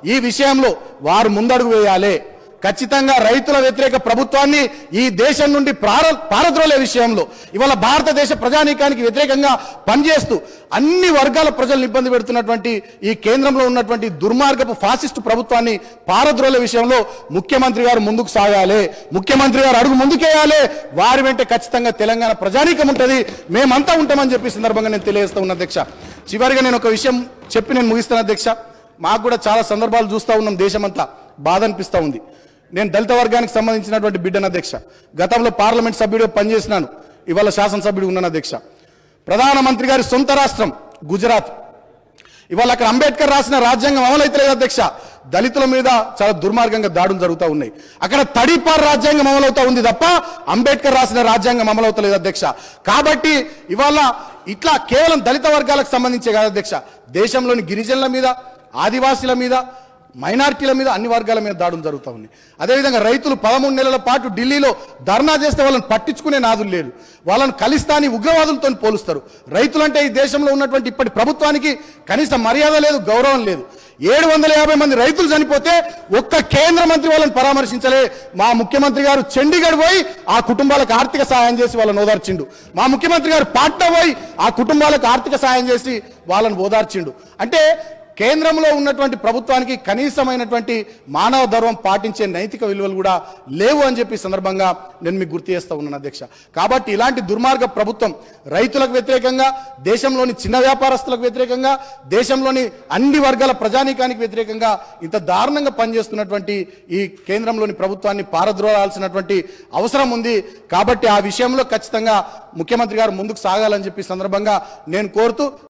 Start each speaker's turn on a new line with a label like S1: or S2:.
S1: ఈ విషయంలో వారు ముందడుగు వేయాలి. ఖచ్చితంగా రైతుల వ్యతిరేక ప్రభుత్వాన్ని ఈ దేశం నుండి పారద్రోలే విషయంలో ఇవాళ భారతదేశ ప్రజానీకానికి వ్యతిరేకంగా పనిచేస్తూ అన్ని వర్గాల ప్రజలను ఇబ్బంది పెడుతున్నటువంటి ఈ కేంద్రంలో ఉన్నటువంటి దుర్మార్గపు ఫాసిస్టు ప్రభుత్వాన్ని పారద్రోలే విషయంలో ముఖ్యమంత్రి గారు ముందుకు సాగాలి. ముఖ్యమంత్రి గారు అడుగు ముందుకేయాలి. వారి వెంట ఖచ్చితంగా తెలంగాణ ప్రజానీకం ఉంటుంది, మేమంతా ఉంటామని చెప్పి సందర్భంగా నేను తెలియజేస్తా ఉన్నా అధ్యక్ష. చివరిగా నేను ఒక విషయం చెప్పి నేను ముగిస్తాను అధ్యక్ష. మాకు కూడా చాలా సందర్భాలు చూస్తూ ఉన్నాం, దేశమంతా బాధ అనిపిస్తూ ఉంది. నేను దళిత వర్గానికి సంబంధించినటువంటి బిడ్డను అధ్యక్ష. గతంలో పార్లమెంట్ సభ్యుడిగా పనిచేసినాను, ఇవాళ శాసనసభ్యుడిగా ఉన్నాను అధ్యక్ష. ప్రధానమంత్రి గారి సొంత రాష్ట్రం గుజరాత్. ఇవాళ అక్కడ అంబేద్కర్ రాసిన రాజ్యాంగం అమలైతే లేదు అధ్యక్ష. దళితుల మీద చాలా దుర్మార్గంగా దాడులు జరుగుతూ ఉన్నాయి. అక్కడ తడిపార్ రాజ్యాంగం అమలవుతా ఉంది తప్ప అంబేద్కర్ రాసిన రాజ్యాంగం అమలవుతలేదు అధ్యక్ష. కాబట్టి ఇవాళ ఇట్లా కేవలం దళిత వర్గాలకు సంబంధించే కాదు అధ్యక్ష, దేశంలోని గిరిజనుల మీద, ఆదివాసీల మీద, మైనారిటీల మీద, అన్ని వర్గాల మీద దాడులు జరుగుతూ ఉన్నాయి. అదేవిధంగా రైతులు 13 నెలల పాటు ఢిల్లీలో ధర్నా చేస్తే వాళ్ళని పట్టించుకునే నాదులు లేదు. వాళ్ళని ఖలిస్తానీ ఉగ్రవాదులతో పోలుస్తారు. రైతులంటే ఈ దేశంలో ఉన్నటువంటి ఇప్పటి ప్రభుత్వానికి కనీస మర్యాద లేదు, గౌరవం లేదు. 750 మంది రైతులు చనిపోతే ఒక్క కేంద్ర మంత్రి వాళ్ళని పరామర్శించలే. మా ముఖ్యమంత్రి గారు చండీగఢ్ పోయి ఆ కుటుంబాలకు ఆర్థిక సహాయం చేసి వాళ్ళని ఓదార్చిండు. మా ముఖ్యమంత్రి గారు పాట్నా పోయి ఆ కుటుంబాలకు ఆర్థిక సహాయం చేసి వాళ్ళని ఓదార్చిండు. అంటే కేంద్రంలో ఉన్నటువంటి ప్రభుత్వానికి కనీసమైనటువంటి మానవ ధర్మం పాటించే నైతిక విలువలు కూడా లేవు అని చెప్పి సందర్భంగా నేను మీకు గుర్తు చేస్తా ఉన్నాను అధ్యక్ష. కాబట్టి ఇలాంటి దుర్మార్గ ప్రభుత్వం రైతులకు వ్యతిరేకంగా, దేశంలోని చిన్న వ్యాపారస్తులకు వ్యతిరేకంగా, దేశంలోని అన్ని వర్గాల ప్రజానీకానికి వ్యతిరేకంగా ఇంత దారుణంగా పనిచేస్తున్నటువంటి ఈ కేంద్రంలోని ప్రభుత్వాన్ని పారద్రోలాల్సినటువంటి అవసరం ఉంది. కాబట్టి ఆ విషయంలో ఖచ్చితంగా ముఖ్యమంత్రి గారు ముందుకు సాగాలని చెప్పి సందర్భంగా నేను కోరుతూ